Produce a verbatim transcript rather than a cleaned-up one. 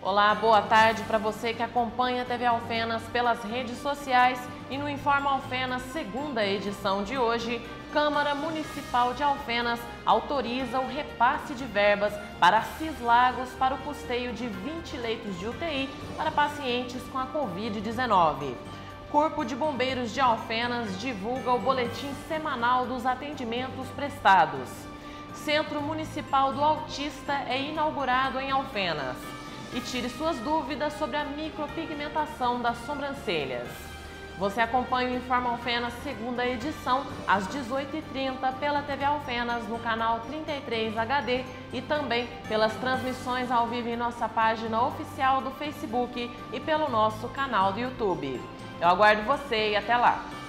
Olá, boa tarde para você que acompanha a T V Alfenas pelas redes sociais e no Informa Alfenas, segunda edição de hoje. Câmara Municipal de Alfenas autoriza o repasse de verbas para Cislagos para o custeio de vinte leitos de U T I para pacientes com a Covid dezenove. Corpo de Bombeiros de Alfenas divulga o boletim semanal dos atendimentos prestados. Centro Municipal do Autista é inaugurado em Alfenas. E tire suas dúvidas sobre a micropigmentação das sobrancelhas. Você acompanha o Informa Alfenas, segunda edição, às dezoito e trinta, pela T V Alfenas, no canal trinta e três H D e também pelas transmissões ao vivo em nossa página oficial do Facebook e pelo nosso canal do YouTube. Eu aguardo você e até lá!